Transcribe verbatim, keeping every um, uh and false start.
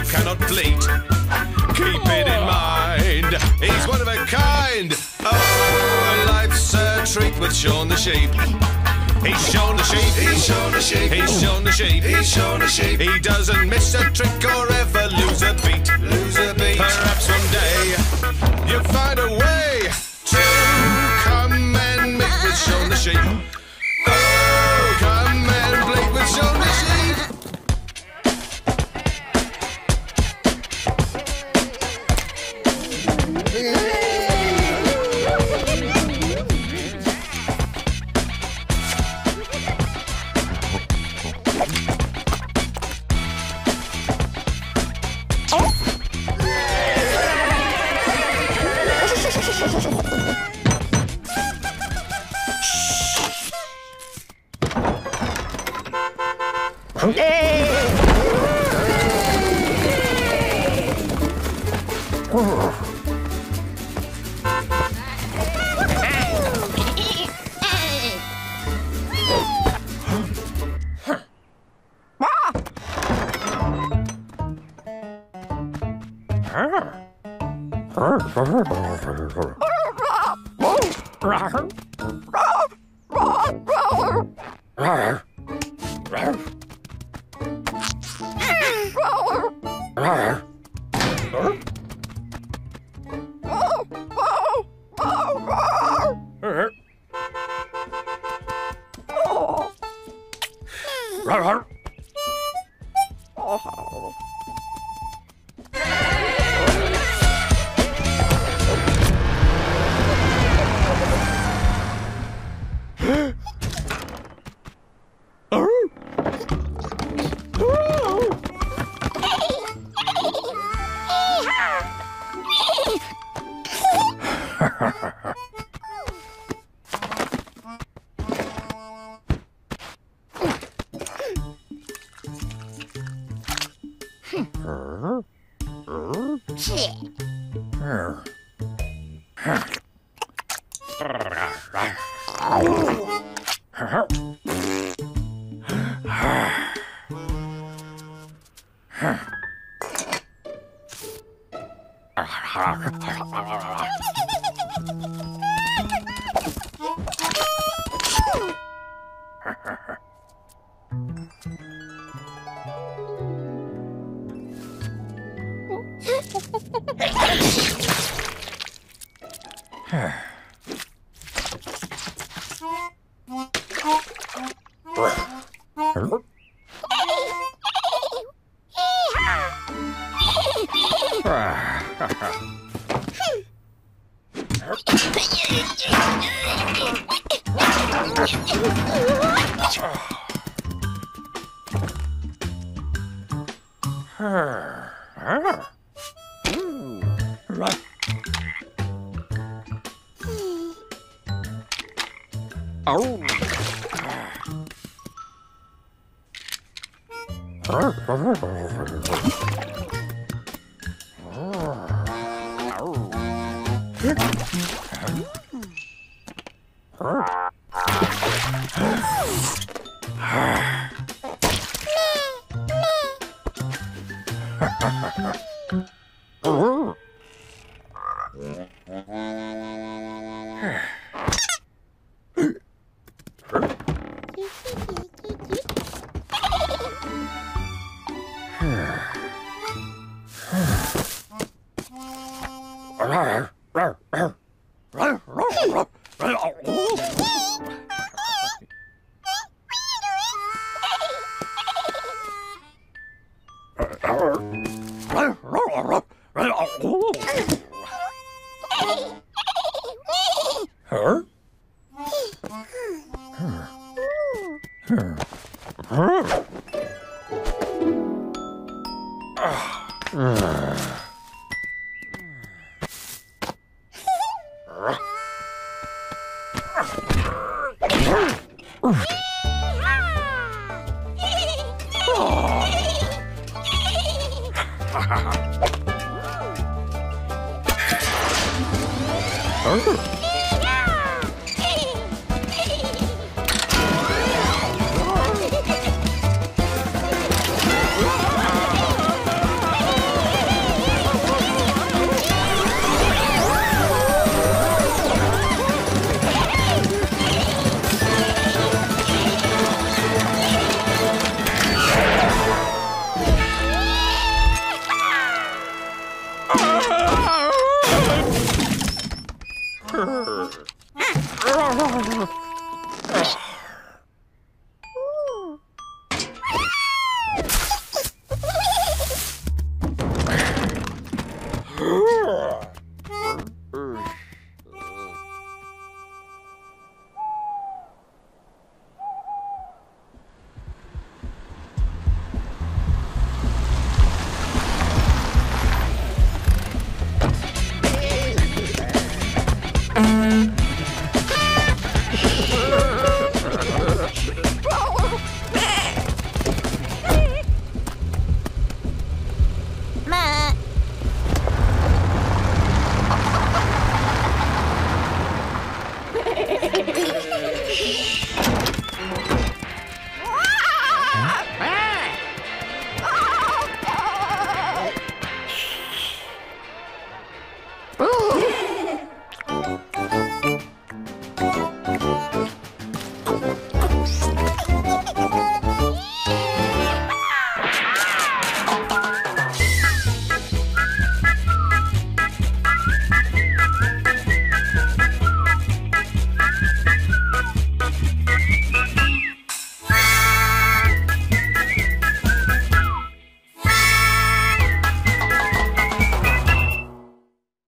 cannot bleat. Keep it in mind, he's one of a kind. Oh, life's a treat with Shaun the Sheep. He's Shaun the Sheep, he's Shaun the Sheep, he's Shaun the Sheep, he's Shaun the Sheep. He doesn't miss a trick or ever lose a beat, lose a beat. Perhaps one day you'll find a way to come and meet with Shaun the Sheep. Oh, come and bleat with Shaun the Sheep. Mm-hmm.